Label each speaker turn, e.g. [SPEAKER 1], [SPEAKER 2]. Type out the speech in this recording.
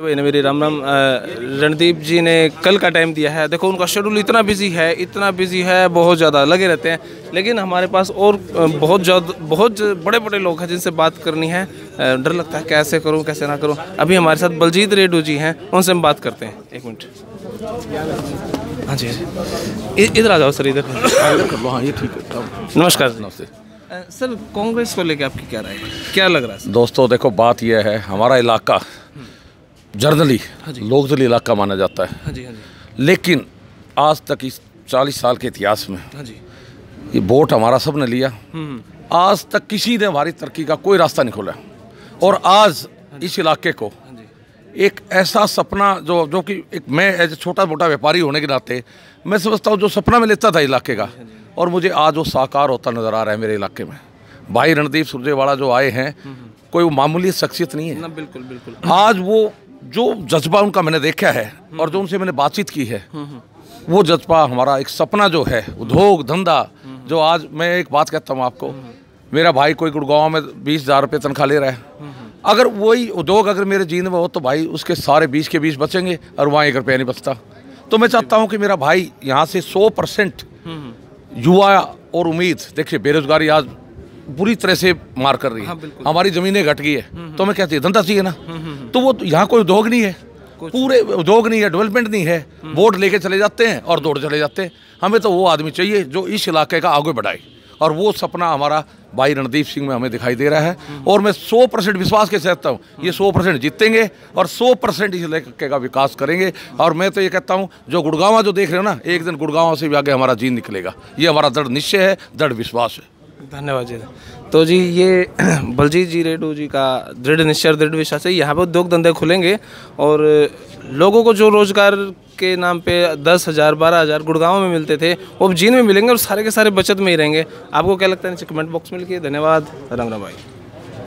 [SPEAKER 1] भाई ने मेरी राम राम। रणदीप जी ने कल का टाइम दिया है। देखो उनका शेड्यूल इतना बिजी है, बहुत ज़्यादा लगे रहते हैं, लेकिन हमारे पास और बहुत बड़े बड़े लोग हैं जिनसे बात करनी है। डर लगता है कैसे करूं कैसे ना करूं। अभी हमारे साथ बलजीत रेडू जी हैं, उनसे हम बात करते हैं। एक मिनट। हाँ जी, इधर आ जाओ सर, इधर।
[SPEAKER 2] हाँ ये ठीक है।
[SPEAKER 1] नमस्कार। नमस्ते सर, कांग्रेस को लेकर आपकी क्या राय है, क्या लग रहा है?
[SPEAKER 2] दोस्तों देखो, बात यह है, हमारा इलाका जर्नली लोकदलीय इलाका माना जाता है।
[SPEAKER 1] हाँ जी, हाँ जी।
[SPEAKER 2] लेकिन आज तक इस 40 साल के इतिहास में
[SPEAKER 1] हाँ जी,
[SPEAKER 2] ये वोट हमारा सब ने लिया, आज तक किसी ने हमारी तरक्की का कोई रास्ता नहीं खोला। और आज इस इलाके को एक ऐसा सपना जो कि एक मैं एज छोटा मोटा व्यापारी होने के नाते मैं समझता हूँ, जो सपना मैं लेता था इलाके का, और मुझे आज वो साकार होता नज़र आ रहा है मेरे इलाके में। भाई रणदीप सुरजेवाला जो आए हैं, कोई वो मामूली शख्सियत नहीं है
[SPEAKER 1] ना। बिल्कुल बिल्कुल।
[SPEAKER 2] आज वो जो जज्बा उनका मैंने देखा है और जो उनसे मैंने बातचीत की है, वो जज्बा हमारा एक सपना जो है, उद्योग धंधा जो आज मैं एक बात कहता हूँ आपको, मेरा भाई कोई गुड़गांव में 20,000 रुपये तनख्वाह ले रहा है, अगर वही उद्योग अगर मेरे जीवन में हो तो भाई उसके सारे 20 के 20 बचेंगे और वहाँ 1 रुपया नहीं बचता। तो मैं चाहता हूँ कि मेरा भाई यहाँ से 100% युवा और उम्मीद, देखिए बेरोजगारी आज बुरी तरह से मार कर रही है। हमारी ज़मीनें घट गई है, तो मैं कहती है धंधा चाहिए ना। तो वो यहाँ कोई उद्योग नहीं है, पूरे उद्योग नहीं है, डेवलपमेंट नहीं है, वोट लेके चले जाते हैं और दौड़ चले जाते हैं। हमें तो वो आदमी चाहिए जो इस इलाके का आगे बढ़ाए, और वो सपना हमारा भाई रणदीप सिंह में हमें दिखाई दे रहा है। और मैं 100% विश्वास के साथ हूँ, ये 100% जीतेंगे और 100% इस इलाके का विकास करेंगे। और मैं तो ये कहता हूँ, जो गुड़गांव जो देख रहे हो ना, एक दिन गुड़गांव से भी आगे हमारा जीन निकलेगा, ये हमारा दृढ़ निश्चय है, दृढ़ विश्वास है।
[SPEAKER 1] धन्यवाद जी। तो जी ये बलजीत जी रेडू जी का दृढ़ निश्चय और दृढ़ विश्वास है। यहाँ पे उद्योग धंधे खुलेंगे और लोगों को जो रोजगार के नाम पे 10,000 12,000 गुड़गांव में मिलते थे, वो अब जीन में मिलेंगे और सारे के सारे बचत में ही रहेंगे। आपको क्या लगता है नीचे कमेंट बॉक्स में लिखिए। धन्यवाद। राम राम भाई।